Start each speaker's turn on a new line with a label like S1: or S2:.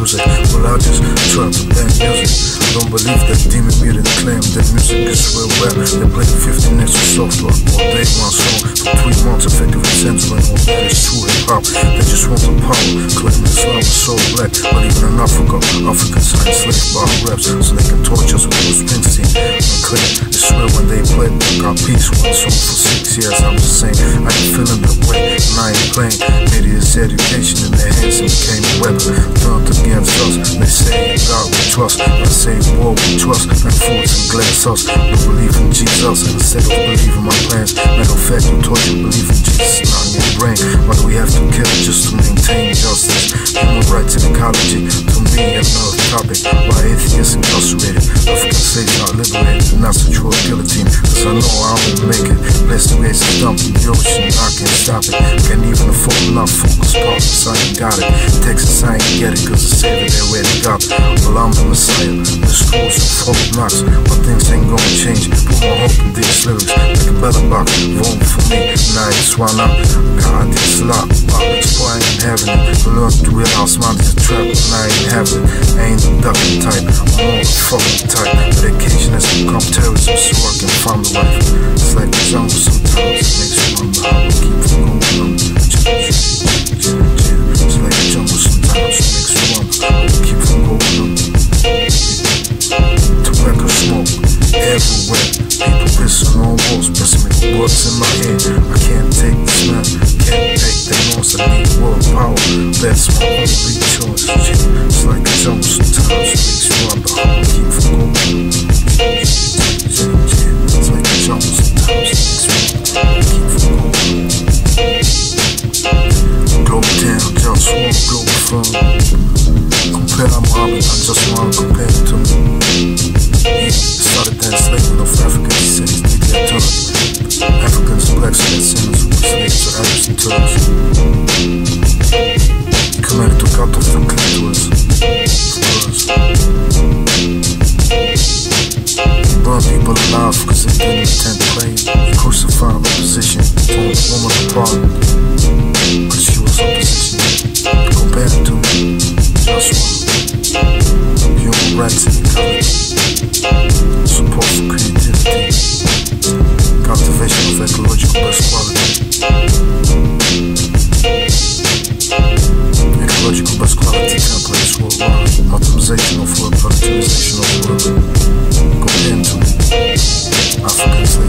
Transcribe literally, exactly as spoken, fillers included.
S1: music. Well, I just try to bang music. I don't believe that demon media claim that music is real rap. They play fifty next to soft rock all day, one song for three months, effectively censoring all that is true hip-hop. They just want the power, claiming Islam is so black. But even in Africa, Africans are enslaved by raps, so they can torture us with those Springsteen and claim it's real when they play. Got peace one song for six years. I'm just saying, I ain't feeling that way, and I ain't playing. Media's education in their hands and became a weapon turned against us. They say in God we trust, I say war we trust, and fruits and glass sauce. We believe in Jesus and instead of believing my plans. Matter of fact, you told you believe in Jesus, not in your brain. Why do we have to kill just to maintain justice? Human rights and ecology, to me another topic. Why atheists incarcerated, African slaves are liberated, and not such a guillotine. Cause I know I won't make it. Blessed the race is dumped in the ocean, I can't stop it. Can't even afford enough focus problems, I ain't got it. Texas, I ain't get it, cause the savior they already got it. Well, I'm the Messiah, the schools and folk knocks, but things ain't gonna change. Put my hope in these lyrics, like a better box, vote for me, now it's why not. God, it's locked, it's why I ain't having it. I learned to realize mine is a trap, and I ain't having it. I ain't the ducking type, I'm on the fucking type. Medication has become terrorism, so I can find the life. It's like the jungle sometimes, it makes you wonder how I keep from going on. It's like the jungle sometimes, it makes you wonder how I keep from going on. Tobacco smoke everywhere, people pissing on walls, pressing me words in my head. I can't take the smell, can't take the noise. I need world power, that's my only choice. It's like the jungle sometimes, it makes you wonder how I keep from going on. It's like the jungle sometimes, it makes me wonder how I keep from going on. Global town, JustWar, Globalfirm. Compare I'm Robin, I just wanna compare it to me. Yeah, started the enslavement of African cities, did their turn. Africans, blacks, and sinners who were slaves to Arabs and Turks. Khmer took out of the clitoris, of course. He burned people alive because they didn't attend prayer. He crucified opposition, torn the woman apart because she was opposition. Compare it to me, JustWar. Human rights and ecology, support for creativity, cultivation of ecological best quality, ecological best quality templates worldwide, optimization of work, productivization of work. Go into African slavery.